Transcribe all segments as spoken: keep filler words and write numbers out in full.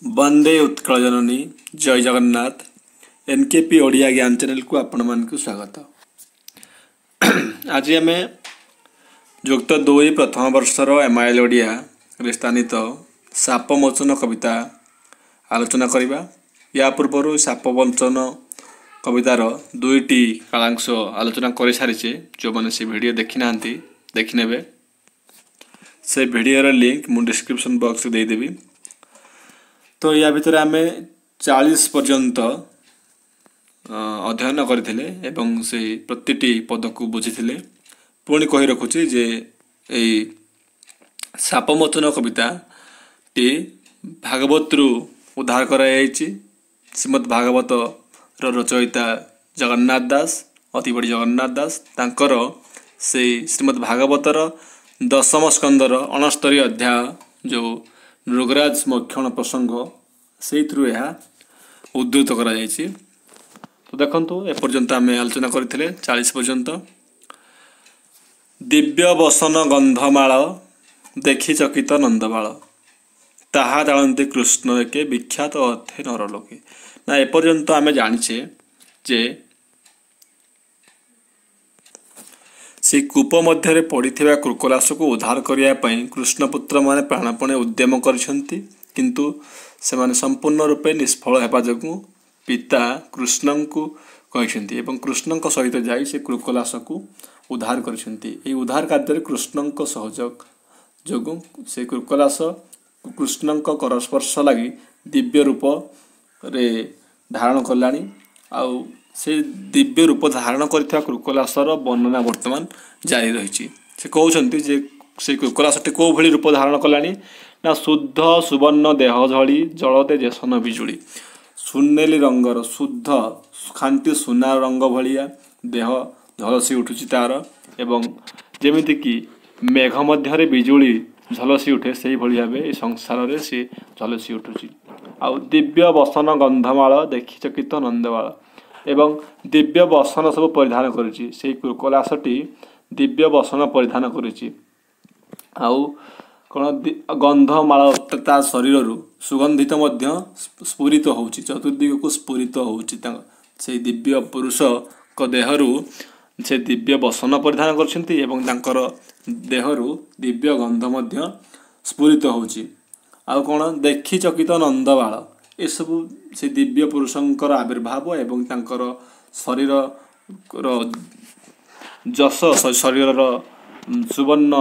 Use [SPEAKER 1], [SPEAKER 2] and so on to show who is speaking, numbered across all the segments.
[SPEAKER 1] वंदे उत्कल जननी जय जगन्नाथ एनकेपी ओडिया ज्ञान चैनल को आपण मान को स्वागत। आज आम युक्त दुई प्रथम वर्षर एमआईएल ओडिया रे स्थानित सापमोचन कविता आलोचना करवा। या पूर्व सापमोचन कवितार दुईटी कालांश आलोचना कर सारी। जो मैंने से वीडियो देखी ना देखने से वीडियो लिंक मु डिस्क्रिप्शन बॉक्स में देदेवी। तो या भितर आम चालीस पर्यंत अध्ययन करथिले एवं से प्रतिटी पद को बुझीथिले। पुणी कही रखुची जे ए सापमोचन कविता टी भागवतरू उद्धार कराई। श्रीमद् भागवत रचयिता जगन्नाथ दास अति बड़ी जगन्नाथ दास तांकर से श्रीमद् भागवतर दशम स्कंदर अणस्तरी अध्याय जो नृगराज मक्षण प्रसंग से उद्धृत करा जायछि। तो देखंतु एपर्यंत आम आलोचना करथिले चालीस पर्यंत। दिव्य बसन गंधमाल देखि चकित नंदबाल ताहा जाणती कृष्ण एके विख्यात अर्थे नरलोके। ना एपर्यंत आम जानिछे जे से कूप मध्य पड़िथिबा कृकलास को उद्धार करिया पई कृष्णपुत्र माने प्राणपणे उद्यम करिसेंती, किंतु सेमाने संपूर्ण रूपे निष्फल हेबा जगु पिता कृष्ण को कहिसेंती एवं कृष्ण सहित जाई से कृकलास को उद्धार करिसेंती। ए उद्धार कार्य कृष्ण सहयोग जगु से कृकलास कृष्ण करस्पर्श लगी दिव्य रूप रे धारण कलानी। आउ से दिव्य रूप धारण करथिबा कृकलासर वर्णना वर्तमान जारी रही। से कहते जे से कृकलासटी को भली रूप धारण कलानी ना शुद्ध सुवर्ण देह झड़ी जलते जेसन बिजुली सुनेली रंगर शुद्ध खांटी सुना रंग भलिया देह झलसी उठुची तार एवं जेमिति कि मेघ मध्य बिजुली झलसी उठे से भली भाव ए संसार रे से झलसी उठुची। आउ दिव्य बसन गंधमाल देखि चकित नंदबाल एवं दिव्य बसन सब परिधान करुची। से कृकलासटी दिव्य बसन परिधान करुची। आउ कौन गंधमाल ता शरीर सुगंधित मध्य स्फुरित होउची चतुर्दिग को स्फुरित होउची। से दिव्य पुरुष को देहरु से दिव्य बसन परिधान करछंती एवं तांकर देहरु दिव्य गंध मध्य स्फुरित होउची। आउ कौन देखि चकित नंदबाल ए सबु से दिव्य पुरुषंकर आविर्भाव एवं तांकर शरीर जस शरीर सुवर्ण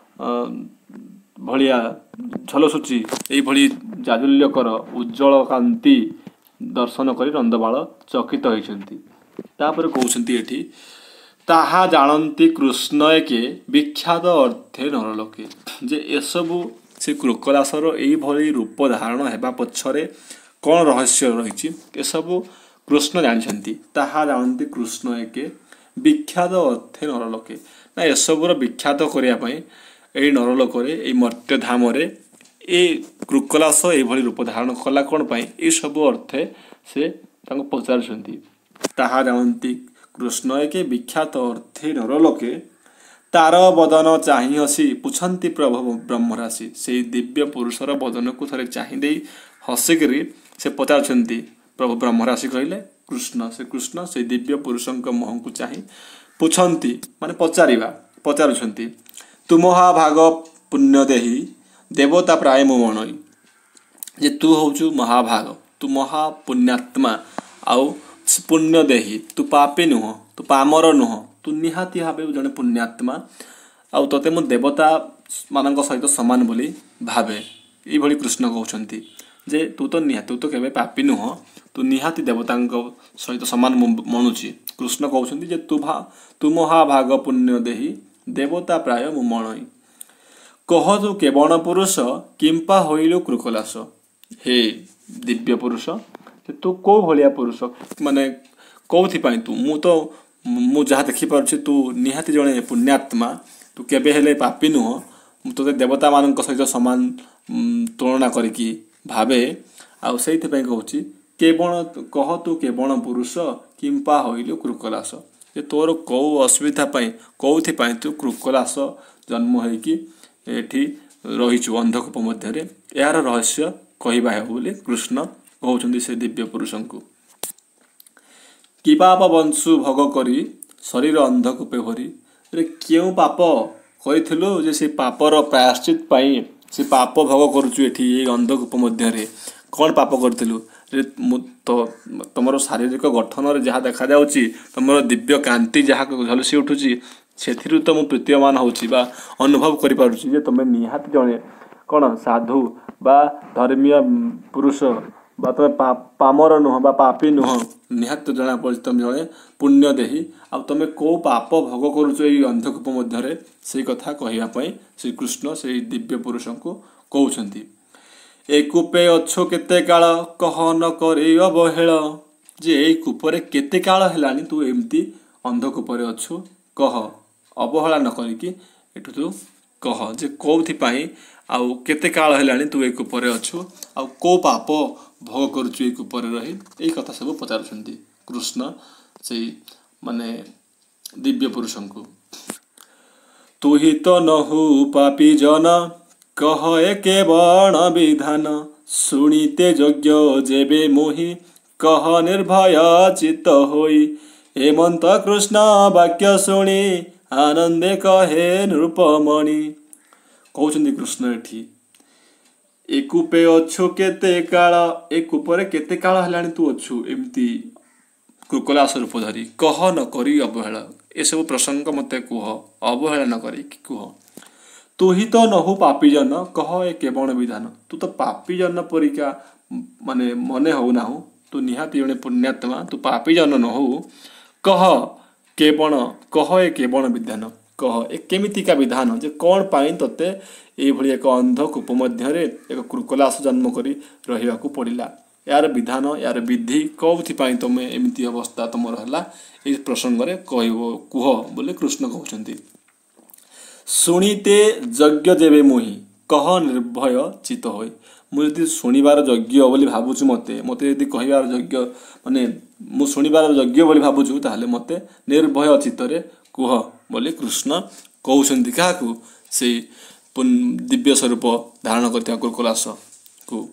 [SPEAKER 1] भलिया झलसुची यही जाजुल्यकर उज्जवल कांति दर्शन कर नंदबाल चकित होइछंती। तापर कहउछंती एठी ताहा जानती कृष्ण एके विख्यात अर्थे नरलोके। जे एसबु से कृकलासर एई भली रूप धारण हेबा पछरे कौन रहस्य रही ए सबू कृष्ण जानी। ताहा जानती कृष्ण एके विख्यात अर्थे नरलोके। ना एसबूर विख्यात करने यही नरलोक मर्त्य धाम ए कृकलास यही रूप धारण कला कौन ये सब अर्थे से पचार। ताहा जानती कृष्ण एके विख्यात अर्थे नरलोके तार बदन चाहि हसी पुछंती प्रभु ब्रह्मराशि। से दिव्य पुरुषर बदन को थे चाहि हसिकी से पचारुंट प्रभु ब्रह्मराशि कहले कृष्ण से कृष्ण से दिव्य पुरुष मुह को चाह पुछंती माने पचारिबा पचारुंट तु महाभाग पुण्य देही देवता प्राय मुमणई। जे तू होचु महाभाग तू महापुण्यात्मा आउ पुण्य देही तू पापी नुह तू पामर नुह तू निहाती भाव जड़े पुण्यात्मा आउ तोते मु देवता मान सहित सामान बोली भावे। ये कृष्ण कहते जे तू तो निहाती तू तो केवे पापी नुह तू निहाती देवता सहित सामान मनुची। कृष्ण कहते जे तू भा तू महाभाग पुण्य देही देवता प्राय मुमणई। कह तू केवण पुरुष किंपा होइलु कृकलास। हे दिव्य पुरुष तू को भलिया पुरुष माने कौथि पाई तू मु तो मु जहाँ देखी पारुछि तू निहाती जड़े पुण्यात्मा तू केबे हेले पापी नुह तो देवता मान सहित सामान तुलना करिकी भावे। आउ से कहूँ केवण कह तू केवण पुरुष किंपा होइलु कृकलास। जे तोर कौ असुविधा कौथि तू कृकलास जन्म होइकी एठी रहीचु अंधकूप मध्य यार रहस्य कहवा है बोली कृष्ण कहते से दिव्य पुरुष को। कि पाप बंशु भोग करी शरीर अंधकूपे भरी। रे क्यों पाप करूँ जे से पापर प्रायश्चित पाई से पाप भोग करुचु एठी अंधकूप मध्य कौन पाप करूँ रे तो तुम शारीरिक गठन जहाँ देखा जाऊँगी तुम दिव्य कांति जहाँ झलसी उठुची से तो मुझे प्रतीयमान होची बा अनुभव करिपारुची जे तुम निहाती जड़े कौन साधु बा धर्मीय पुरुष बा तुम पा, पामर नुह बा पापी नुह निहाती जना पड़ी तुम जड़े पुण्य देही आ तुम को पाप भोग करुच ये अंधकूप मध्य से कथा कहवाई श्रीकृष्ण से दिव्य पुरुष को कहते। ए कूपे अच्छो केते काल कह न करे अवहेल। जे ए कूपरे केते काल हेलानी तू एमती अंधकूपरे अच्छु कह अवहेला न करिकी एठु तू कह जे कौथिपाई आउ केते काल हेलानी तू ए कूपरे अच्छु आउ को पाप भोग करुचु ए कूपरे रही एई कथा सब पचारुछंती कृष्ण से माने दिव्य पुरुष को। तू ही तो नहु पापी जन कह एके बण विधान शुणीते योग्य जेबे मोहि कह निर्भय चित्त होई। हेमंत कृष्ण वाक्य शुणी आनंदे कहे नृपमणि। कहते कृष्ण एठी ए कूपे अच्छु केते काल ए कूपरे केते काल हेलानी तू अच्छु एमती कृकलास रूप धरी कह न करी अवहेला। ए सब प्रसंग मते कुह अवहेला न करी कुह। तू ही तो नहु पापी जन कह ए केवण विधान। तू तो पापी जन परिका माने मने हो ना तू निहाती जने पुण्यात्मा तू पापी जन नहु कह केवण कह ए केवण विधान कह ए केमितिका विधान जे कौन पाई तते ये भली एक अंधकूप मध्य एक कृकलास जन्म करी रहिबा को पड़िला। यार विधान यार विधि कौथिपाई तुम एमती अवस्था तुमर है ये प्रसंग में कह कुह बोले कृष्ण कहते। शुणीते यज्ञ जेबे मोहि कह निर्भय चित्त होई। मुझे शुणिबार यज्ञ बोली भावुछु मते मते यदि कहबार यज्ञ माने मु शुणिबार यज्ञ बोली भावुछु ताहले मते निर्भय चित्तरे कुह बोली कृष्ण कहउछन्ति काकू से दिव्य स्वरूप धारण करथिया कृकलास को।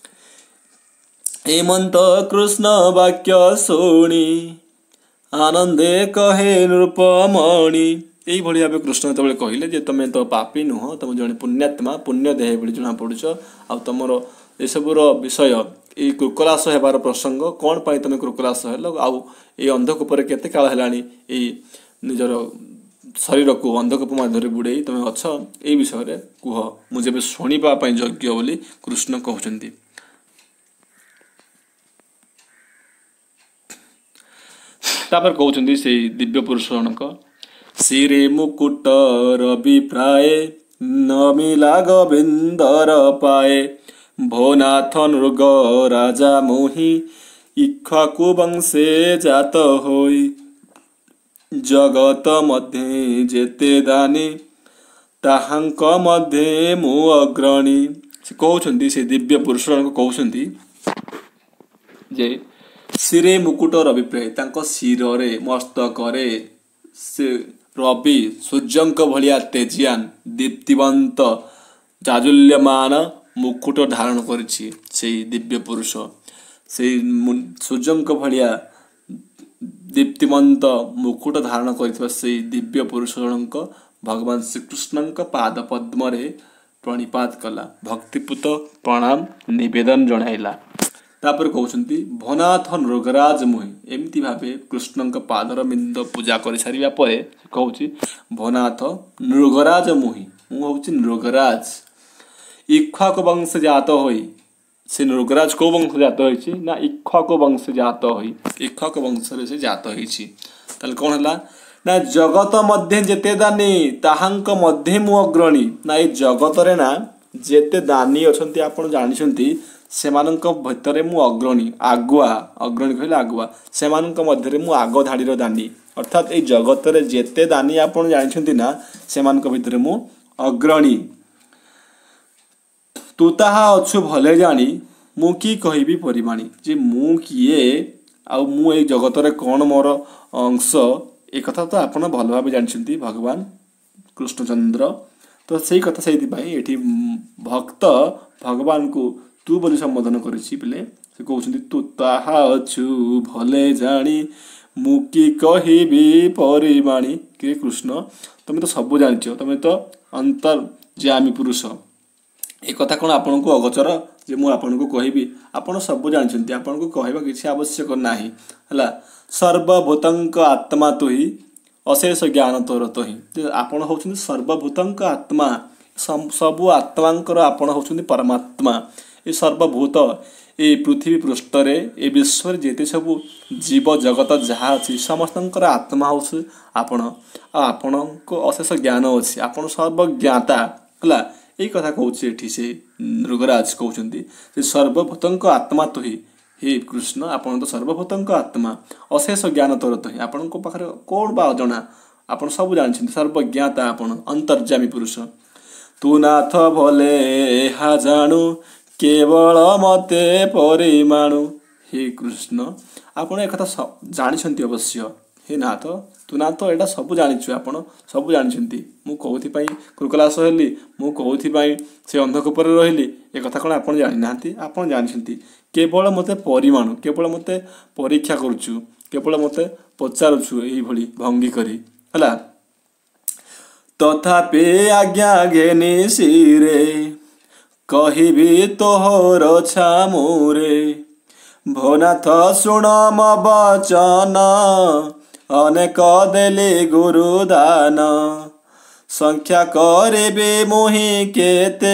[SPEAKER 1] हेमंत कृष्ण वाक्य शुणी आनंदे कहे नृपमणि। यही भाव कृष्ण जो कहले जे तुम तो पापी नुह तुम जड़े पुण्यात्मा पुण्य देह भली जना पड़ुच आ तुमर ये सबूर विषय ये कृकलास होबार प्रसंग कौन पाई तुम कृकलास हेल आउ ये अंधकूपर केते काल हेलानी ये निजर शरीर को अंधकूप मध्य बुड़े तुम अच्छ ये विषय कुह मुझे शुणा योग्य बोली कृष्ण कहते। तापर कहते से दिव्य पुरुष जनक सिरे मुकुट रवि प्राय न मिला गोविंदर पाए। भोनाथ नृग राजा मोहि इक्ष्वाकु वंशे जात होई। जगत मध्य जेते दानी ताहांक मध्य मु अग्रणी। से कहते से दिव्य पुरुष कहते जे सिरे मुकुट रवि प्राय तांको शिरे मस्तकरे से रवि सूर्यंक भलिया तेजियान दीप्तिवंत जाजुल्यमान मुकुट धारण करिछि से दिव्य पुरुष से सूर्यंक भलिया दीप्तिवंत मुकुट धारण करिथिबा से दिव्य पुरुष जनक भगवान श्रीकृष्ण पाद पद्म प्रणिपात कला भक्तिपूत प्रणाम निवेदन जणाइला। तापर कहते भनाथ नृगराज मुहि एमती भावे कृष्ण पादर बिंद पूजा कर सारिबा परे कहूँ भनाथ नृगराज मुहि मु हूँ नृगराज इक्ष्वाक वंश जात होई। से नृगराज को वंश जात होई ना इक्ष्वाक वंश जात होई इक्ष्वाक वंश से जात होई ताले कौन है ना जगत मध्य जेते दानी ताहांक मध्य मु अग्रणी। ना ये जगत रे ना जेते दानी अछंती आपण जानिछंती सेमानंक भितर मु अग्रणी आगुआ अग्रणी कहले आगुआ सेमानंक मध्य मु आग धाड़ीर दानी अर्थात ये जगत रे जेते दानी आपण जानिछंती ना सेमानंक भितर मु अग्रणी। तू ताहा अछु भले जानी मु की कहबी परिमाणी जे मु किए आ मु ए जगत रे कौन मोर अंश ए कथा तो आपण भल भाव जानिछंती भगवान कृष्णचंद्र। तो सही कथा से एठी भक्त भगवान को तू बोली संबोधन करिछि बेले से कहउछन्ती तू ताहा अछु भले जानी मु कि कहिबी परिमाणी के कृष्ण तुम तो सब जानिछ तुम तो अंतर्यामी पुरुष ए कथा कौन आपन को अगोचर जे मु आपन को कहबी आपन सब जानछन्ती आपन को कहबा किछि आवश्यक नाही हला सर्वभूतंक आत्मा तो ही अशेष ज्ञान तोर तो ही आपन होछन्ती सर्वभूतंक आत्मा सबु आत्मांकर आपन होछन्ती परमात्मा ए सर्वभूत ए पृथ्वी पृष्ठ रे ए विश्व रे जेते सब जीव जगत जहा अछि समस्तंकर आत्मा होछ आपन आपन को अशेष ज्ञान अछि आपन सर्वज्ञाता हला यही कथा कौचे एठी से नृगराज कहउछन्ती से सर्वभूतंक आत्मा तो ही हे कृष्ण आपन तो सर्वभूतंक आत्मा अशेष ज्ञान तोर तो ही आपन को पाखरे कोन बा जणा आपन सब जानछन्ती सर्वज्ञाता आपन अंतर्यामी पुरुष तू नाथ भले हा जानु केवल मते परिमाणु हे कृष्ण आपन एक कथा जानछन्ती अवश्य हे नाथ तू ना तो एटा सब जानिछु आपण सब जानिछन्ती मु कोउथि पई कृकलास हेली मु कोउथि पई से अंधकूपर रहिली ए कथा कोन आपण जानि नांती आपण जानिछन्ती केवल मते परिमाण केवल मते परीक्षा करूछु केवल मते पचारुछु एही भली भंगी करी हला तथापि आज्ञा घेनी सिरे कहिबी तोहर छामुरे भोनाथ शुण म वचन अनेक देली गुरुदान संख्या करे मोहि केते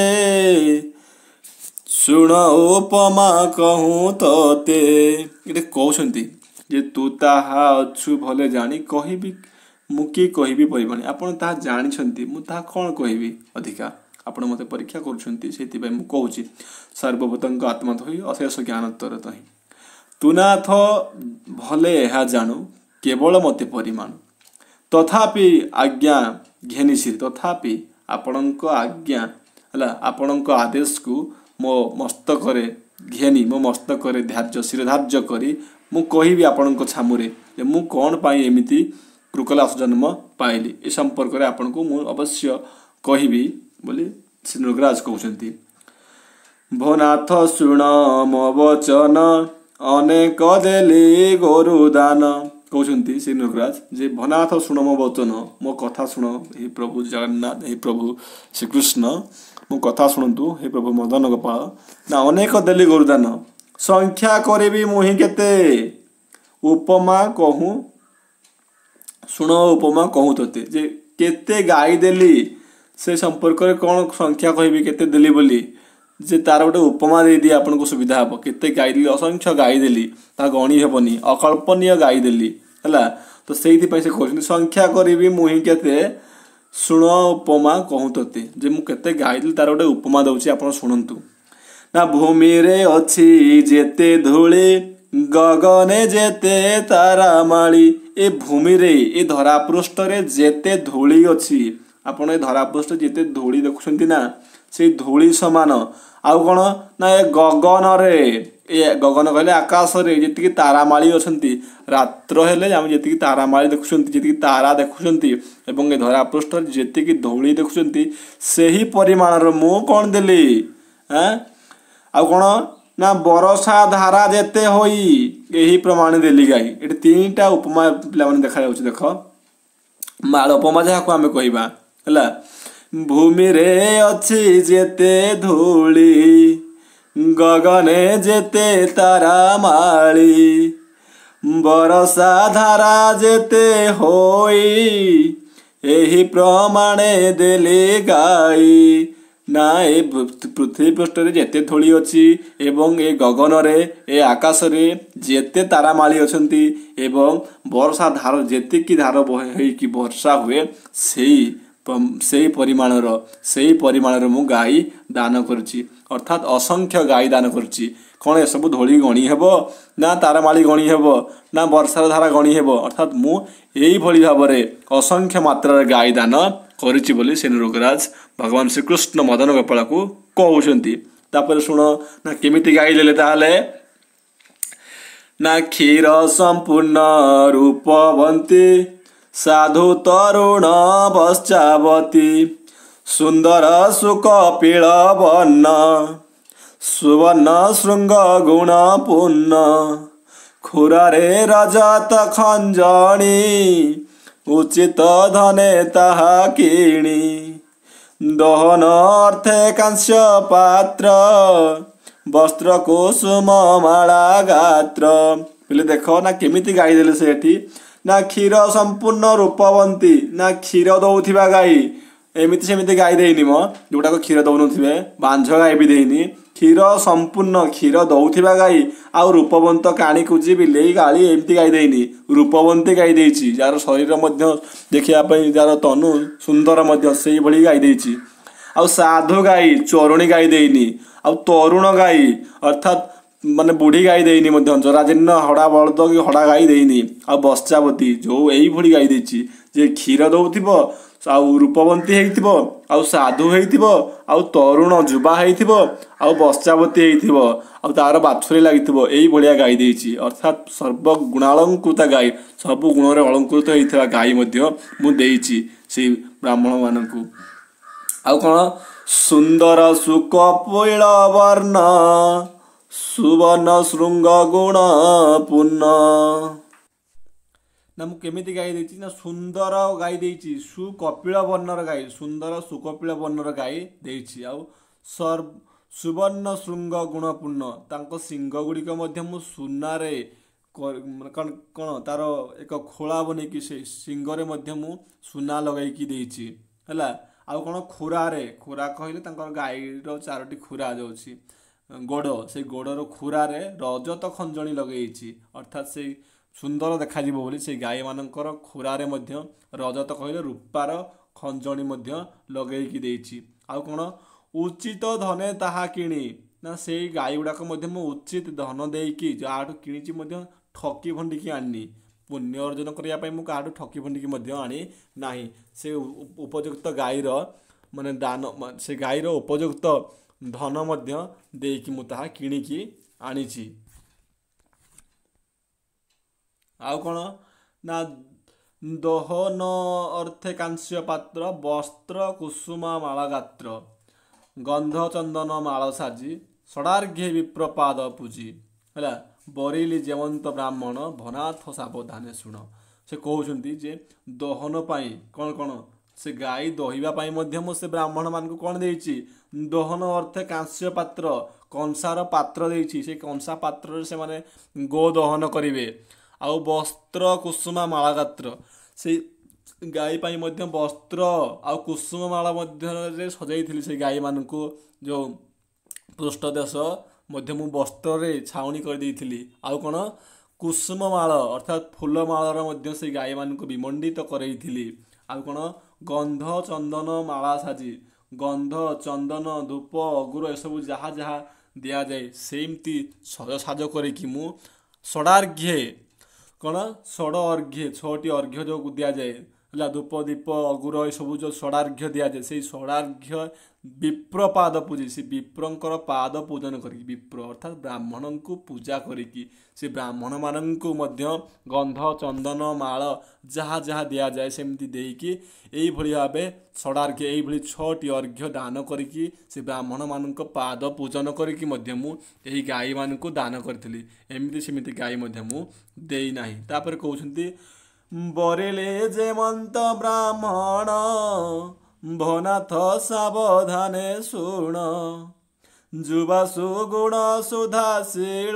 [SPEAKER 1] शुण उपमा कहूँ तोते ये कहते जे तू ताहा अच्छु भले जानी कहबी मु कि कहबी परिमाणी आपन ताहा जानिछन्ती मु ताहा कौन कहबी अधिका आपण मते परीक्षा करूछन्ती सेति पय मु कहूची सर्वभूतंक आत्मा तो ही अशेष ज्ञान तर तो ही तू नाथ भले एहा जानू केवल मते परिमाण तथापि आज्ञा घेनिसी तथापि आपणक आज्ञा हला आपणक आदेश को मो मस्तक रे घेनी मो मस्तक रे धार्य शिर धार्य करी मु कहिबी आपणक छामुरे जे मु कोन पाई एमिति कृकलास जन्म पाइली ए संपर्क रे आपणको मु अवश्य कहिबी बोली श्री नृगराज कहउछन्ती भोनाथ शुण मो वचन अनेक देली गुरुदान कहउछन्ती श्री नृगराज जे भनाथ शुण मो वचन मो कथा शुण हे प्रभु जगन्नाथ हे प्रभु श्री कृष्ण मो कथा शुणतु हे प्रभु मदन गोपाल ना अनेक देली गुरुदान संख्या करेबी मुहि केते उपमा कहूँ शुण उपमा कहूँ तोते जे केते गाई देली से संपर्क रे कौन संख्या कहबी केते देली बोली जे तार गोटे उपमा दे दिए आपन को सुविधा हम केते गाई देली असंख्य गाई देली ता गणी हेबनी अकल्पनीय गाई देली हला तो सेहिति पय से कहछन संख्या करिबी मुहि केते शुण उपमा कहूँ तोते जे मु केते गाई देली तार गोटे उपमा दउची आपन सुनंतु ना भूमि रे अछि जेते धूली गगने जेते तारा माली ए भूमि रे ए धरा पृष्ठ रे जेते धूली अछि आपन ए धरा पृष्ठ जेते धूली देखुछंती ना से धूली समान आउ कौन ना ए गगन रे ए गगन कहले आकाश रे जेतिकी तारामाली अछंती रात्र हेले हम जेतिकी तारामाली देखुछंती जेतिकी तारा देखुछंती एवं ए धरा पृष्ठ जेतिकी धूली देखुछंती सेही परिमाण रो मु कोन देली हैं आउ कौन ना बरसा धारा जेते होई एही प्रमाण देली गाई एटी तीनटा उपमा पिला माने देखा जाउछ देखो माल उपमा जहा को हमें कहिबा हला भूमि रे अछि जेते धूली गगने जेते तारा माली बरसा धारा जेते होई एही प्रमाणे देली गाई ना ए पृथ्वी पृष्ठ रे जेते धूली अछि एवं ए गगन रे ए आकाश रे जेते तारा माली अछंती एवं वर्षा धार जेते की धार बहे कि वर्षा हुए सेही सेही परिमाणर सेही परिमाणर मु गाई दान करछि अर्थात असंख्य गाई दान करछि कोन ए सब धोली गणी हेबो ना तारामाली गणी हेबो ना वर्षार धारा गणी हेबो अर्थात मु एही भली भाबरे असंख्य मात्रा गाई दान करछि बोली से नृगराज भगवान श्री कृष्ण मदन गोपाल को कहउछंती तापर सुनो ना केमिति गाई लेले ताले ना क्षीर संपूर्ण रूपवंती साधु तरुण पश्चावती सुंदर सुकपिल वर्ण ସୁବର୍ଣ୍ଣ ଶୃଙ୍ଗ ଗୁଣ ପୂର୍ଣ୍ଣ ଖୁରାରେ ରଜତ ଖଞ୍ଜଣି ଉଚିତ ଧନେ ତାହା କିଣି ଦହନ ଅର୍ଥେ କାଂସ୍ୟ ପାତ୍ର ବସ୍ତ୍ର କୁସୁମ ମାଳା ଗାତ୍ର। ପିଲେ ଦେଖ ନା କେମିତି ଗାଈ ଦେଲେ ସେ ଏଠି ନା କ୍ଷୀର ସମ୍ପୂର୍ଣ୍ଣ ରୂପବନ୍ତୀ ନା କ୍ଷୀର ଦଉଥିବା ଗାଈ ଏମିତି ସେମିତି ଗାଈ ଦେଇନି ମ ଯୋଉଟାକ କ୍ଷୀର ଦଉନଥିବେ ବାଞ୍ଝ ଗାଈ ବି ଦେଇନି କ୍ଷୀର ସମ୍ପୂର୍ଣ୍ଣ କ୍ଷୀର ଦଉଥିବା ଗାଈ ଆଉ ରୂପବନ୍ତ କାଣି କୁଜି ବିଲେଇ ଗାଳି ଏମିତି ଗାଈ ଦେଇନି ରୂପବନ୍ତୀ ଗାଈ ଦେଇଛି ଯାହାର ଶରୀର ମଧ୍ୟ ଦେଖିବା ପାଇଁ ଯାହାର ତନୁ ସୁନ୍ଦର ମଧ୍ୟ ସେଇଭଳି ଗାଈ ଦେଇଛି। ଆଉ ସାଧୁ ଗାଈ ଚରୁଣୀ ଗାଈ ଦେଇନି ଆଉ ତରୁଣ ଗାଈ ଅର୍ଥାତ୍ ମାନେ ବୁଢ଼ୀ ଗାଈ ଦେଇନି ମଧ୍ୟ ଜରାଜୀର୍ଣ୍ଣ ହଡ଼ା ବଳଦ କି ହଡ଼ା ଗାଈ ଦେଇନି ଆଉ ବତ୍ସାବତୀ ଯେଉଁ ଏଇଭଳି ଗାଈ ଦେଇଛି ଯେ କ୍ଷୀର ଦଉଥିବ ଆଉ ରୂପବନ୍ତୀ ହେଇଥିବ ଆଉ ସାଧୁ ହେଇଥିବ ଆଉ ତରୁଣ ଯୁବା ହେଇଥିବ ଆଉ ବତ୍ସାବତୀ ହେଇଥିବ ଆଉ ତାର ବାଛୁରୀ ଲାଗିଥିବ ଏଇଭଳିଆ ଗାଈ ଦେଇଛି ଅର୍ଥାତ୍ ସର୍ବଗୁଣାଳଙ୍କୃତା ଗାଈ ସବୁ ଗୁଣରେ ଅଳଙ୍କୃତ ହେଇଥିବା ଗାଈ ମଧ୍ୟ ମୁଁ ଦେଇଛି ସେଇ ବ୍ରାହ୍ମଣମାନଙ୍କୁ। ଆଉ କ'ଣ ସୁନ୍ଦର ସୁକପିଳ ବର୍ଣ୍ଣ ସୁବର୍ଣ୍ଣ ଶୃଙ୍ଗ ଗୁଣ ପୂର୍ଣ୍ଣ। ନା ମୁଁ କେମିତି ଗାଈ ଦେଇଛି ନା ସୁନ୍ଦର ଗାଈ ଦେଇଛି ସୁକପିଳ ବର୍ଣ୍ଣର ଗାଈ ସୁନ୍ଦର ସୁକପିଳ ବର୍ଣ୍ଣର ଗାଈ ଦେଇଛି ଆଉ ସର୍ ସୁବର୍ଣ୍ଣ ଶୃଙ୍ଗ ଗୁଣପୂର୍ଣ୍ଣ ତାଙ୍କ ଶିଙ୍ଗ ଗୁଡ଼ିକ ମଧ୍ୟ ମୁଁ ସୁନାରେ କ'ଣ କ'ଣ ତାର ଏକ ଖୋଳା ବନେଇକି ସେ ଶିଙ୍ଗରେ ମଧ୍ୟ ମୁଁ ସୁନା ଲଗାଇକି ଦେଇଛି ହେଲା। ଆଉ କ'ଣ ଖୁରାରେ ଖୁରା କହିଲେ ତାଙ୍କର ଗାଈର ଚାରୋଟି ଖୁରା ଯାଉଛି ଗୋଡ଼ ସେଇ ଗୋଡ଼ର ଖୁରାରେ ରଜତ ଖଞ୍ଜଣି ଲଗେଇଛି ଅର୍ଥାତ୍ ସେଇ ସୁନ୍ଦର ଦେଖାଯିବ ବୋଲି ସେଇ ଗାଈମାନଙ୍କର ଖୁରାରେ ମଧ୍ୟ ରଜତ କହିଲେ ରୂପାର ଖଞ୍ଜଣି ମଧ୍ୟ ଲଗେଇକି ଦେଇଛି। ଆଉ କ'ଣ ଉଚିତ ଧନେ ତାହା କିଣି ନା ସେଇ ଗାଈ ଗୁଡ଼ାକ ମଧ୍ୟ ମୁଁ ଉଚିତ ଧନ ଦେଇକି ଯାହାଠୁ କିଣିଛି ମଧ୍ୟ ଠକି ଭଣ୍ଡିକି ଆଣିନି ପୁଣ୍ୟ ଅର୍ଜନ କରିବା ପାଇଁ ମୁଁ କାହାଠୁ ଠକି ଭଣ୍ଡିକି ମଧ୍ୟ ଆଣି ନାହିଁ ସେ ଉପଯୁକ୍ତ ଗାଈର ମାନେ ଦାନ ସେ ଗାଈର ଉପଯୁକ୍ତ ଧନ ମଧ୍ୟ ଦେଇକି ମୁଁ ତାହା କିଣିକି ଆଣିଛି। ଆଉ କ'ଣ ନା ଦହନ ଅର୍ଥେ କାଂସ୍ୟ ପାତ୍ର ବସ୍ତ୍ର କୁସୁମା ମାଳା ଗାତ୍ର ଗନ୍ଧ ଚନ୍ଦନ ମାଳ ସାଜି ଷଡ଼ାର୍ଘ୍ୟେ ବିପ୍ରପାଦ ପୂଜି ହେଲା ବରେଇଲି ଯେମନ୍ତ ବ୍ରାହ୍ମଣ ଭନାଥ ସାବଧାନେ ଶୁଣ। ସେ କହୁଛନ୍ତି ଯେ ଦହନ ପାଇଁ କ'ଣ କ'ଣ ସେ ଗାଈ ଦହିବା ପାଇଁ ମଧ୍ୟ ମୁଁ ସେ ବ୍ରାହ୍ମଣମାନଙ୍କୁ କ'ଣ ଦେଇଛି ଦହନ ଅର୍ଥେ କାଂସ୍ୟ ପାତ୍ର କଂସାର ପାତ୍ର ଦେଇଛି ସେ କଂସା ପାତ୍ରରେ ସେମାନେ ଗୋ ଦହନ କରିବେ। ଆଉ ବସ୍ତ୍ର କୁସୁମା ମାଳା ଗାତ୍ର ସେଇ ଗାଈ ପାଇଁ ମଧ୍ୟ ବସ୍ତ୍ର ଆଉ କୁସୁମ ମାଳ ମଧ୍ୟରେ ସଜାଇଥିଲି ସେ ଗାଈମାନଙ୍କୁ ଯେଉଁ ପୃଷ୍ଠଦେଶ ମଧ୍ୟ ମୁଁ ବସ୍ତ୍ରରେ ଛାଉଣି କରିଦେଇଥିଲି। ଆଉ କ'ଣ କୁସୁମ ମାଳ ଅର୍ଥାତ୍ ଫୁଲମାଳର ମଧ୍ୟ ସେ ଗାଈମାନଙ୍କୁ ବିମଣ୍ଡିତ କରେଇଥିଲି। ଆଉ କ'ଣ ଗନ୍ଧ ଚନ୍ଦନ ମାଳା ସାଜି ଗନ୍ଧ ଚନ୍ଦନ ଧୂପ ଅଗୁର ଏସବୁ ଯାହା ଯାହା ଦିଆଯାଏ ସେମିତି ସଜସାଜ କରିକି ମୁଁ ଷଡ଼ାର୍ଘ୍ୟେ କ'ଣ ଷଡ଼ ଅର୍ଘ୍ୟେ ଛଅଟି ଅର୍ଘ୍ୟ ଯେଉଁ ଦିଆଯାଏ ହେଲା ଧୂପ ଦୀପ ଅଗୁର ଏସବୁ ଯେଉଁ ଷଡ଼ାର୍ଘ୍ୟ ଦିଆଯାଏ ସେଇ ଷଡ଼ାର୍ଘ୍ୟ ବିପ୍ର ପାଦ ପୂଜି ସେ ବିପ୍ରଙ୍କର ପାଦ ପୂଜନ କରିକି ବିପ୍ର ଅର୍ଥାତ୍ ବ୍ରାହ୍ମଣଙ୍କୁ ପୂଜା କରିକି ସେ ବ୍ରାହ୍ମଣମାନଙ୍କୁ ମଧ୍ୟ ଗନ୍ଧ ଚନ୍ଦନ ମାଳ ଯାହା ଯାହା ଦିଆଯାଏ ସେମିତି ଦେଇକି ଏଇଭଳି ଭାବେ ଷଡ଼ାର୍ଘ୍ୟ ଏଇଭଳି ଛଅଟି ଅର୍ଘ୍ୟ ଦାନ କରିକି ସେ ବ୍ରାହ୍ମଣମାନଙ୍କ ପାଦ ପୂଜନ କରିକି ମଧ୍ୟ ମୁଁ ଏହି ଗାଈମାନଙ୍କୁ ଦାନ କରିଥିଲି ଏମିତି ସେମିତି ଗାଈ ମଧ୍ୟ ମୁଁ ଦେଇନାହିଁ। ତାପରେ କହୁଛନ୍ତି ବରେଲେ ଯେମନ୍ତ ବ୍ରାହ୍ମଣ ଭନାଥ ସାବଧାନେ ଶୁଣ ଯୁବା ସୁଗୁଣ ସୁଧାଶୀଳ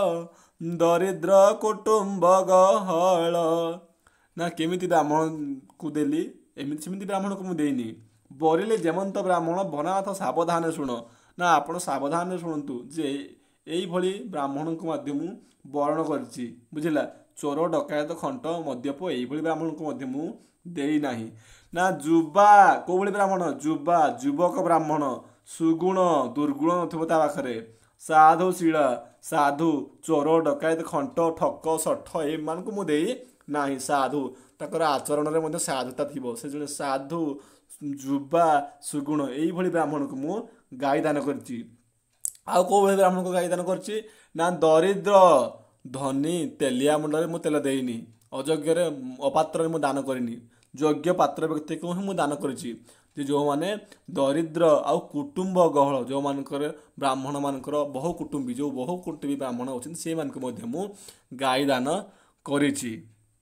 [SPEAKER 1] ଦରିଦ୍ର କୁଟୁମ୍ବ ଗହଳ। ନା କେମିତି ବ୍ରାହ୍ମଣକୁ ଦେଲି ଏମିତି ସେମିତି ବ୍ରାହ୍ମଣକୁ ମୁଁ ଦେଇନି ବରିଲେ ଯେମନ୍ତ ବ୍ରାହ୍ମଣ ଭନାଥ ସାବଧାନେ ଶୁଣ ନା ଆପଣ ସାବଧାନରେ ଶୁଣନ୍ତୁ ଯେ ଏଇଭଳି ବ୍ରାହ୍ମଣଙ୍କୁ ମଧ୍ୟ ମୁଁ ବରଣ କରିଛି ବୁଝିଲା ଚୋର ଡକାୟତ ଖଣ୍ଟ ମଦ୍ୟପ ଏଇଭଳି ବ୍ରାହ୍ମଣଙ୍କୁ ମଧ୍ୟ ମୁଁ ଦେଇନାହିଁ। ନା ଯୁବା କୋଉଭଳି ବ୍ରାହ୍ମଣ ଯୁବା ଯୁବକ ବ୍ରାହ୍ମଣ ସୁଗୁଣ ଦୁର୍ଗୁଣ ନଥିବ ତା ପାଖରେ ସାଧୁ ଶିଳା ସାଧୁ ଚୋର ଡକାୟତ ଖଣ୍ଟ ଠକ ଶଠ ଏମାନଙ୍କୁ ମୁଁ ଦେଇ ନାହିଁ ସାଧୁ ତାଙ୍କର ଆଚରଣରେ ମଧ୍ୟ ସାଧୁତା ଥିବ ସେ ଜଣେ ସାଧୁ ଯୁବା ସୁଗୁଣ ଏଇଭଳି ବ୍ରାହ୍ମଣକୁ ମୁଁ ଗାଈ ଦାନ କରିଛି। ଆଉ କୋଉଭଳି ବ୍ରାହ୍ମଣକୁ ଗାଈ ଦାନ କରିଛି ନା ଦରିଦ୍ର ଧନୀ ତେଲିଆ ମୁଣ୍ଡରେ ମୁଁ ତେଲ ଦେଇନି ଅଯୋଗ୍ୟରେ ଅପାତ୍ରରେ ମୁଁ ଦାନ କରିନି ଯୋଗ୍ୟ ପାତ୍ର ବ୍ୟକ୍ତିକୁ ହିଁ ମୁଁ ଦାନ କରିଛି। जे जो माने दरिद्र आउ कुटुंब गहल जो मानकर ब्राह्मण मानकर बहु कुटुंबी जो बहु कुटुंबी ब्राह्मण होचन से मानक मध्य मु गाई दान करिछि।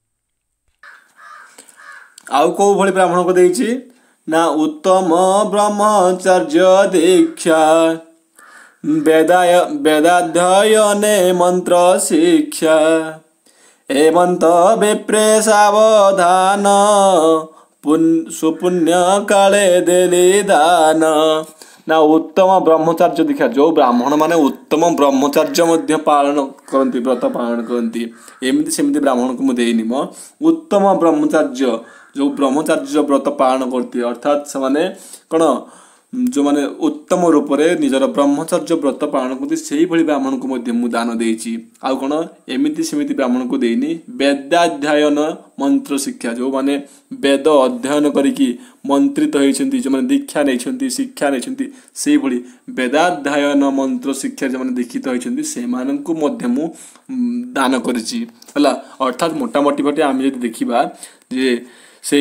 [SPEAKER 1] आउ को भली ब्राह्मण को देइछि ना उत्तम ब्रह्मचर्य दीक्षा वेदाय वेदाध्ययने मंत्र शिक्षा एवंत विप्रे सावधान सुपुण्य काले देली दान। ना उत्तम ब्रह्मचर्य दीक्षा जो ब्राह्मण माने उत्तम ब्रह्मचर्य मध्य पालन करती व्रत पालन करती एमती सेमती ब्राह्मण को मुझे देनी मो उत्तम ब्रह्मचर्य जो ब्रह्मचर्य व्रत पालन करती अर्थात से कौन जो माने उत्तम रूप से निजर ब्रह्मचर्य व्रत पालन करती से भली ब्राह्मण को मध्य मु दान देइछि। आउ कौन एमती सेमती ब्राह्मण को देनी वेदाध्ययन मंत्र शिक्षा जो माने वेद अध्ययन करिकी मंत्रित होइछन्ति जो माने दीक्षा नैछन्ति शिक्षा नैछन्ति से भली वेदाध्ययन मंत्र शिक्षा जो माने दीक्षित होइछन्ति से माननकु मध्य मु दान करिछि हला। अर्थात मोटा मोटी भटे आम यदि देखिबा जे से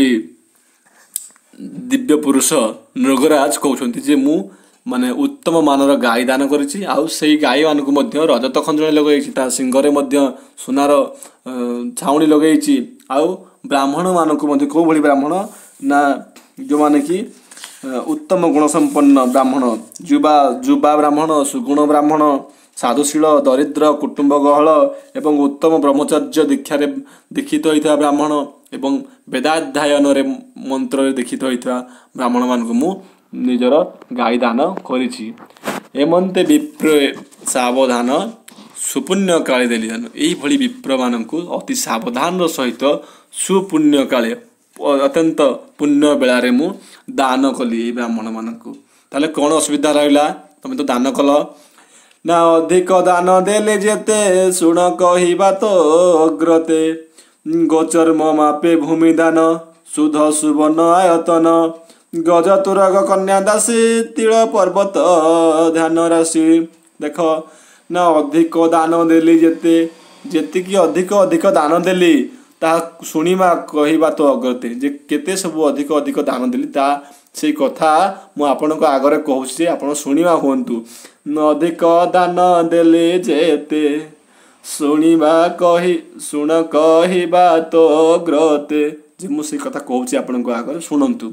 [SPEAKER 1] दिव्य पुरुष नृगराज कहते जे मु माने उत्तम मानर गाई दान करिछि आउ सेई गाई मानकु मध्य रजत खंजणी लगैछि ता सिंगरे मध्य सुनार छाउणी लगैछि आउ ब्राह्मण मानकु मध्य को भली ब्राह्मण ना जो माने कि उत्तम गुण संपन्न ब्राह्मण जुबा जुबा ब्राह्मण सुगुण ब्राह्मण साधुशील दरिद्र कुटुंब गहल एवं उत्तम ब्रह्मचर्य दीक्षा दीक्षित होइथा ब्राह्मण एवं वेदाध्ययन रे मंत्र रे दीक्षित होइथा ब्राह्मण मानकु मु निजर गाई दान करिछि। एमंते विप्र सावधान सुपुण्य काले देली दान एई भली विप्र मानकु अति सावधान सहित सुपुण्य काले अत्यंत पुण्य बेला रे मु दान कली ब्राह्मण मानकु। ताले कोन असुविधा रहिला तमे तो दान कल ना अधिक दान देले जेते सुण कहिबा तो अग्रते गोचर्म मापे भूमि दान सुध सुवर्ण आयतन गज तुरग कन्या दासी तिल पर्वत ध्यान राशि। देख ना अधिक दान देली जेते जेति की अधिक अधिक दान देली ता सुनिमा कहिबा तो अग्रते जे केते सब अधिक अधिक दान देली ता से कथा मु आपनको आगरे कहूछि आपण सुनिबा होंतु। अधिक दान देले जेते सुनिबा कहि सुन कहिबा तो ग्रते जे मु से कथा कहूछि आपनको आगरे सुनंतु।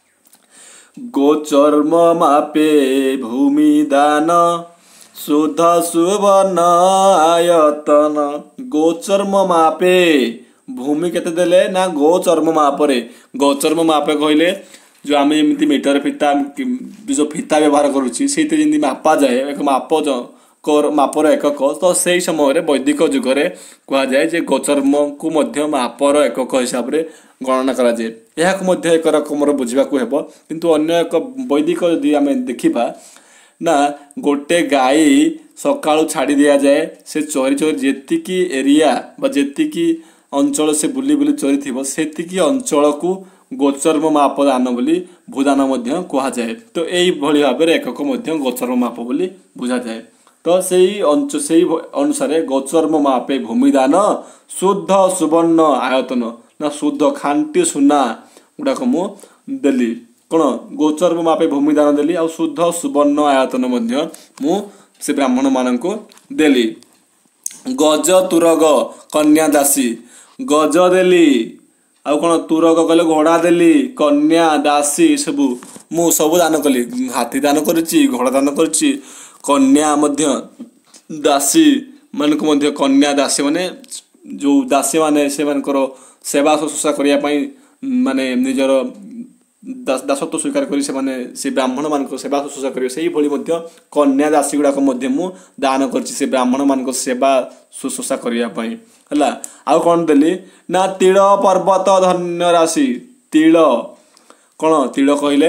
[SPEAKER 1] गोचर्म मापे भूमि दान सुध सुवर्ण आयतन गोचर्म मापे भूमि केते देले ना गोचर्म मापरे गोचर्म मापे कहले जो आम एमती मीटर फिता जो फिता व्यवहार करुच्ची से मापा जाए एक माप कर मापर एकक तो से समय वैदिक जुगरे कह जाए जे गोचर्म को मध्य मापर एकक हिसाब से गणना करा जाए यह एक रकम बुझा किंतु अन्य एक वैदिक यदि आम देखा ना गोटे गाई सकाळु छाड़ी दिया जाए से चोरी चोरी जी एरिया जी अंचल से बुली बुली चोरी थी से अंचल को गोचर्म माप दान बोली भूदान मध्य कहा जाए। तो यही भली भाव में एकक मध्य गोचर्म माप बोली बुझा जाए। तो सही अंच से अनुसार गोचर्म मापे भूमि दान शुद्ध सुवर्ण आयतन ना शुद्ध खांटी सुना गुड़ाक मु देली कौन गोचर्म मापे भूमि दान देली आ शुद्ध सुवर्ण आयतन मध्य मु से ब्राह्मण मानक देली। गज तुरग कन्या दासी गज देली आउ कौन तुरग कहले घोड़ा देली कन्या दासी सबू मु सब दान कली हाथी दान करिछि घोड़ा दान करिछि कन्या मध्य दासी मानक मध्य कन्या दासी माने जो दासी माने से मानकर सेवा शुश्रूषा करिया पई माने निजर दासत्व स्वीकार करी से माने से ब्राह्मण मानक सेवा शुश्रूषा करियो सेही भली मध्य कन्या दासी गुड़ाक मध्य मु दान करछि से ब्राह्मण मानक सेवा शुश्रूषा करिया पई हला। आउ कौन देली ना तिल पर्वत धन्य राशि तिल कौन तिल कहले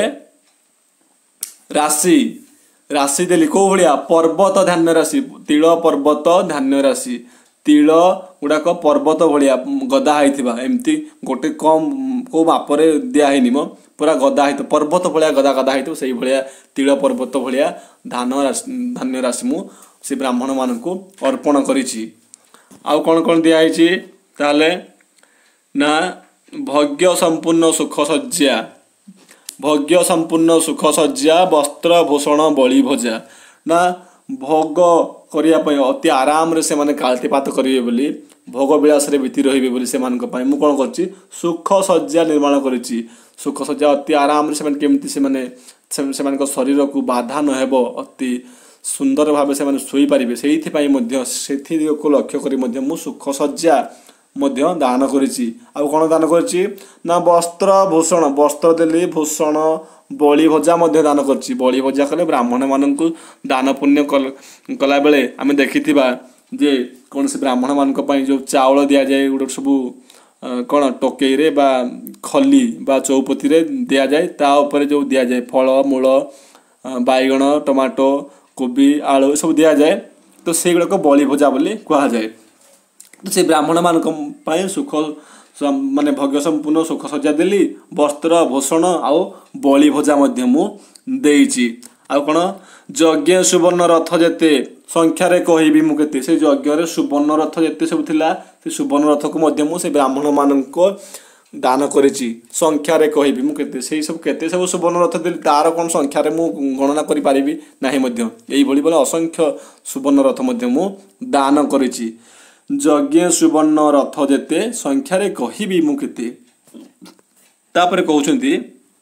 [SPEAKER 1] राशि राशि देली को भलिया पर्वत धान्य राशि तिल पर्वत धान्य राशि तिल गुड़ाक पर्वत भलिया गदा होइथिबा एमती गोटे कम को मापरे दिया हैनी मो पूरा गदा है पर्वत भलिया गदा गदा है से भलिया तिल पर्वत भलिया धान धान्य राशि मु से ब्राह्मण मानकु अर्पण करिछि। आउ कौन कौन दिखाई ताले ना भग्य संपूर्ण सुख सज्जा भोग्य संपूर्ण सुख सज्जा वस्त्र भूषण बलि भोजा ना भोग करने अति आराम रे से माने काल्तिपात करेंगे बोली भोग विलास बीति रही मुझे मुझे कौन कर सुख सज्जा निर्माण करी सुख सज्जा अति आराम से केमती से शरीर को बाधा नहेब अति सुंदर भाव से शोई पारे से को लक्ष्य कर सुख सज्जा मध्य दान करिछि आ कौन दान करिछि ना वस्त्र भूषण वस्त्र देली भूषण बलि भजा मध्य दान करिछि बलि भजा कले ब्राह्मण माननकु दान पुण्य कला बेले आमे देखिथिबा जे कौन से ब्राह्मण मानक पई जो चावल दिया जाए गोटे सबू कौन टोकई रे बा खली बा चौपती रे दिया जाए ता ऊपर जो दिया जाए फल मूल बैगण टमाटो कोबी आलू सब दिया जाए तो से गुड़ाक बलि भजा बोली कहा जाए तो से ब्राह्मण मान सुख माने भोग्य संपूर्ण सुख सज्जा देली वस्त्र भूषण आउ बलि भजा मध्य मु देइछि आ कौन यज्ञ सुवर्ण रथ जेते संख्यारे कहबी मु केते से यज्ञ सुवर्ण रथ जेते सब थिला से सुवर्ण रथ को मध्य मु से ब्राह्मण मान को दान करिछि संख्यारे कहबी मु केते से सब केते सब सुवर्ण रथ देली तार कौन संख्यारे मु गणना करि पारिबी नाही मध्य एई भली बोले असंख्य सुवर्ण रथ मध्य मु दान करिछि यज्ञ सुवर्ण रथ जेते संख्यारे कहबी मु केते तापर कहउछंती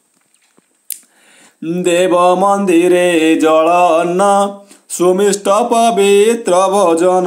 [SPEAKER 1] देव मंदिरे जल अन्न सुमिष्ट पवित्र भोजन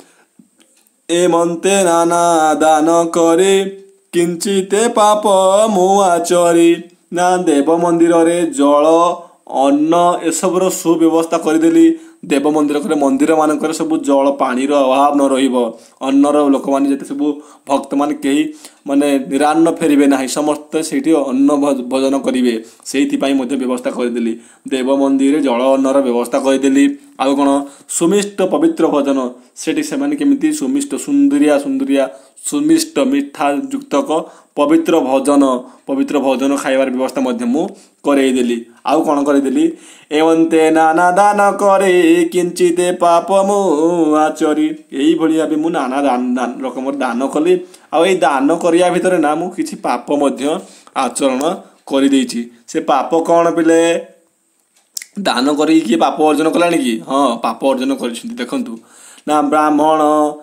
[SPEAKER 1] एमंते नाना दान करे किंचिते पाप मुआचरी ना देव मंदिर रे जल अन्न एसबर सुव्यवस्था करदेली देव मंदिर करे मंदिर मानक सब जल पानी अभाव न रहिबो अन्नर लोक माने जते सब भक्त मान कहीं माने निरान्न फेरिबे नाही समस्त सेठी अन्न भोजन करिवे सेठी पई मध्ये व्यवस्था करदेली देव मंदिर जल अन्नर व्यवस्था करदेली आ कोन सुमिष्ट पवित्र भोजन सेठी से माने केमिति सुमिष्ट सुंदरिया सुंदरिया सुमिष्ट मिठा युक्तक पवित्र भोजन पवित्र भोजन खाइबार व्यवस्था मध्य मु करई देली आउ कोन करई देली एवंते नाना दान करे किंचिते पाप मु आचरी एई भली भाबे मु नाना दान दान रकम दान कली आ एई दान करिया भितर ना मु किछि पाप मध्य आचरण करि देइछि से पाप कोन बिले दान करी कि पाप अर्जन कलानी कि हाँ पाप अर्जन करिसेंती देखंतु ना ब्राह्मण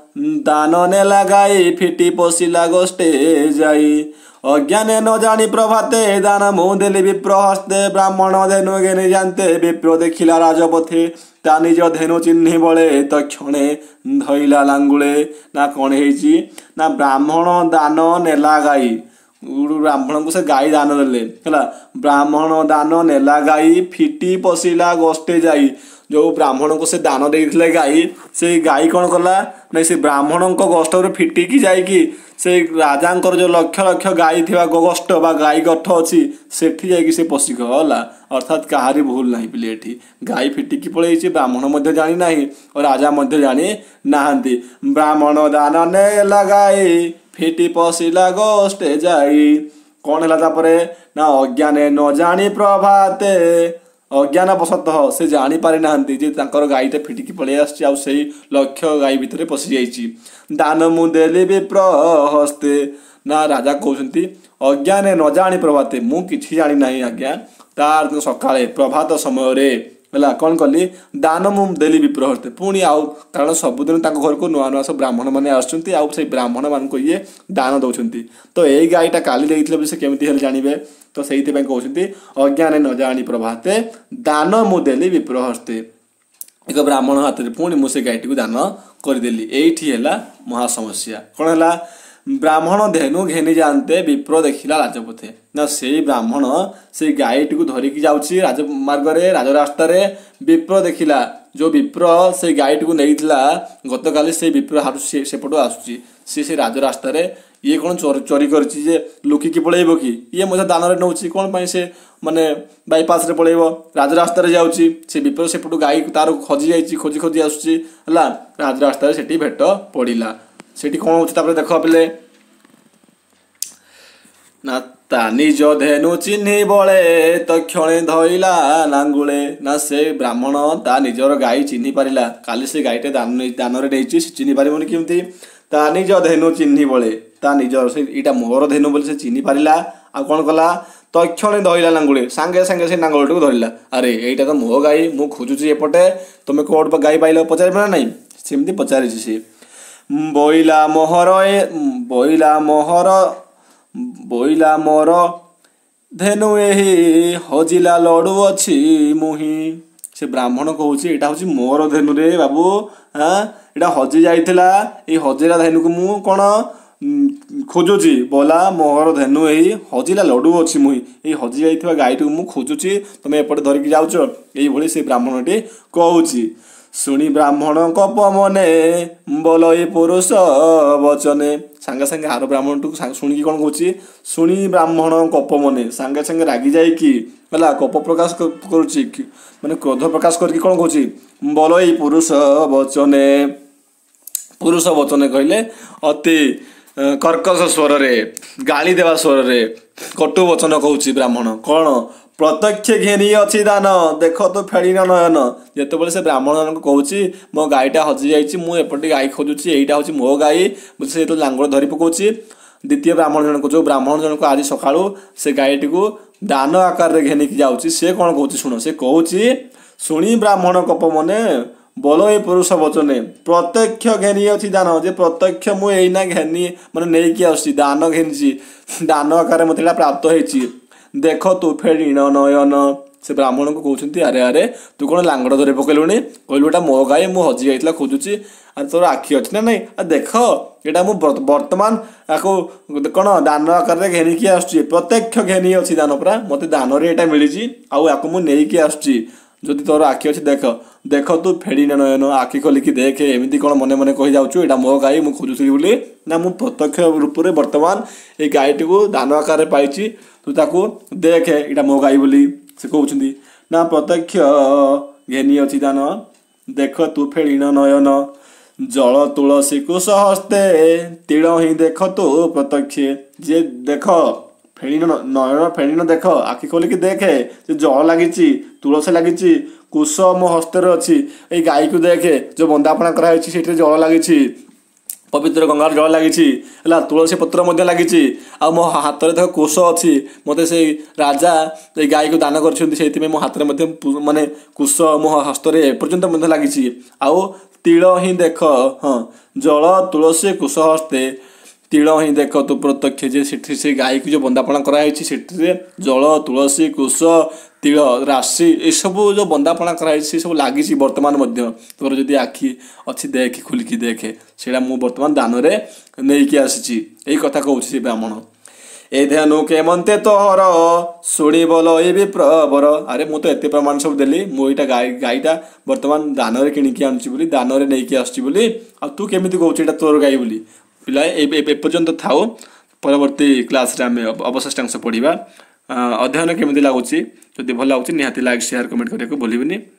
[SPEAKER 1] दान ने लगाई फिटी पशिला गोष्ठे जाई अज्ञाने न जानी प्रभाते दान मुँह देली विप्र हस्ते ब्राह्मण धेनु घेने जानते विप्र देखिला राजपथे ता निज धेनु चिन्हि बले तक्षणे धइला लांगुले ना कौन हेची ना ब्राह्मण दान नेला गाई ब्राह्मण को से गाई दान देले हला ब्राह्मण दान नेला गाई फिटी पशिला गोष्ठे जाई जो ब्राह्मण को से दान देइथिले गाई से गाई कौन कला नहीं से ब्राह्मण को गोष्ठ रे फिटिकी जाइकी से राजांकर जो लक्ष लक्ष गाई थिबा गोष्ठ बा गाई गठ अछि सेठी जाइकी से पशिक होला अर्थात कहारी भूल नाही पिले एठी गाई फिटिकी पळेइछि ब्राह्मण मध्ये जानि नाही और राजा मध्ये जानि नाहंती ब्राह्मण दान ने लगाई फिटी पशिला गोष्ठे जाई कौन हला तापरे ना अज्ञाने न जानी प्रभाते अज्ञान वशतः से जानी पारि नाहंती जे तांकर गाईटे फिटिकी पळे आछि आ सेही लक्ष्य गाई भितरे पसि जाइछि दान मु देली विप्र हस्ते ना राजा कहउछंती अज्ञाने न जानी प्रभाते मु किछि जानि नाही आज्ञा तार सकाळे प्रभात समय रे हला कौन कली दान मु देली विप्र हस्ते पुणी आउ कारण सबुदिन तांको घर को नुआ नुआ सब ब्राह्मण माने आछुंती आ से ब्राह्मण मान को ये दान दउछंती तो एई गाईटा काली देइथिले से केमिति हेल जानिबे तो से कहते अज्ञाने न जानी प्रभाते दान मु देली विप्र हस्ते एक ब्राह्मण हाथ में पुणी मुझे गाईटी को दान करदेली एठी है महासमस्या कौन है ब्राह्मण धेनु घेनी जानते विप्र देखिला राजपथे ना से ब्राह्मण से गाईटी को धरिकी जाउछि राजमार्ग रे राजरास्ता रे विप्र देखिला जो विप्र से गाईटी को नैथिला गतकाली से विप्र हाथ सेपटू आसुछि से से राजरास्ता रे ये कौन चोरी चोरी करछि जे लुकिकी पळेइबो कि ये मजा दान रे नउछि कोन पई से माने बाईपास रे पळेइबो राजरास्ता रे जाउछि से विप्र सेपटू गाई तार खोजी जाइछि खोजी खोजी आसुछि हला राजरास्ता रे सेठी भेट पड़िला सेठी कोन होछि तापर देखो पले ना ता निज धेनु चिन्हि बळे तक्षणे धइला लांगुळे ना से ब्राह्मण ता निजर गाई चिन्हि पारिला काली से गाईटे दान दान रे देइछि से चिन्हि पारिबोनी केमति ता निज धेनु चिन्हि बळे ता निजर से इटा मोर धेनु बोली से चिन्हि पारिला आ कोन कला तक्षणे धरला लांगुड़े सांगे सांगे से नांगलटी धरला अरे यहीटा तो मो गाई मु खोजुची एपटे तुम कौट गाई पाइल पचार ना नहीं सेमती पचारि सी बोइला मोहर बोइला मोहर बोइला मोर धेनु एही हजिला लड़ू अच्छी मुही से ब्राह्मण कहूँ यहाँ हूँ मोर धेनु रे बाबू हाँ यहाँ हजि जाइला ये हजिला धेनु को मु कौन खोजुची बोला मोहर धेनु यही हजिला लड़ू अच्छी मुही ये हजि जाइଥିବା गाईटी को मु खोजुची तुम एपटे धरिकी जाऊच यही से ब्राह्मणटी कहूँ शुणी ब्राह्मण कप मने बोल ये पुरुष वचने सांगे सांगे आर ब्राह्मण टू शुणिकी कौन कौची शुणी ब्राह्मण कप मने सांगे सांगे रागी जाइकी है कप प्रकाश करुच्ची माने क्रोध प्रकाश करके कौन कौची बोल ये पुरुष वचने पुरुष वचने कहले अति कर्कश स्वर रे गाली देवा स्वर रे कटु वचन कहूँ ब्राह्मण कौन प्रत्यक्ष घेनी अच्छी दान देख तो फेड़ी नयन जिते से ब्राह्मण कहूँ मो गाईटा हजि जाइए मुझे गाई खोजुची यहीटा हूँ मो गाई से तो लांगड़ धरी पकाउची द्वितीय ब्राह्मण जनक जो ब्राह्मण जनक आज सका से गाईटी को दान आकार में घेनिकी जाऊँगी सी कौन कहूँ शुण से कहूँ शुणी ब्राह्मण कप मने बोल ये पुरुष वचने प्रत्यक्ष घेनी अच्छी दान जे प्रत्यक्ष मुझे घेनी मैंने नहीं कि आस दान घेनी दान आकार मतलब प्राप्त होती देख तू फेड़ी नयन से ब्राह्मण को कहते अरे अरे तू कौन लांगड़ धरी पकड़लु कहलुटा मो गाई मु हजि जाइला खोजुची अरे तोर आखि अच्छी ना नहीं आ देख यहाँ मुझे बर्तमान आपको कौन दान आकार में घेनिकी आस प्रत्यक्ष घेनी अच्छी दान पूरा मत दान यहाँ मिली आउ मुझे आसुची जदि तोर आखि अच्छी देख देख तू फेड़ी नयन आखि खोलिकी देखे एमती कौन मने मने कही जाऊँ यहाँ मो गाई मुझे खोजुथी बोली ना मुझे प्रत्यक्ष रूप से बर्तमान ये गाईटी को दान आकार में पाई तू ताकू देखे यहाँ मो गाई बोली से कहते ना प्रत्यक्ष घेनी अच्छी दान देख तू फेड़ीन नयन जल तुलसी कुश हस्ते तीण ही देख तू प्रत्यक्ष जे देख फेड़ीन नयन फेड़ीन देख आखि खोलिकी देखे जे जल लगी तुलसी लगी कुश मो हस्ते अच्छी ये गाई को देखे जो बंदापना कराई जल लगी पवित्र गंगार जल लगी तुलसी पत्र लगी आ मो हाथ में देख कुश अच्छी मत से राजा ये गाई को दान कर मो हाथ में माने कुश मो हस्तरे एपर्यंत लगी आउ तीण ही देख हाँ जल तुलसी कुश हस्ते तीण ही देख तू प्रत्यक्ष जे से गाई को जो बंदापना कराई जल तुलसी कुश तीळ राशि ये सब जो बंदापना कराई सब लगी बर्तमान तोर जदि आखि अच्छी देख खुलिकी देखे से बर्तमान दान में नहीं आसी यही कथा कहूँ से ब्राह्मण ए धेनु केमंते तोहर शुणी बोल ये भी प्रबर अरे मुझे तो एत प्रमाण सब देली मुझा गाई गाईटा बर्तमान दान में किणिकी आनुची दान में नहीं आसुची आ तू केमी कहूँ तोर गाई बोली पिला एपर्यंत थाओ परवर्ती क्लास रे आम अवशिष्टांश पढ़ा अध्ययन केमी लगुच जब भल लगुच निहाती लाइक शेयर कमेंट करने को भूलि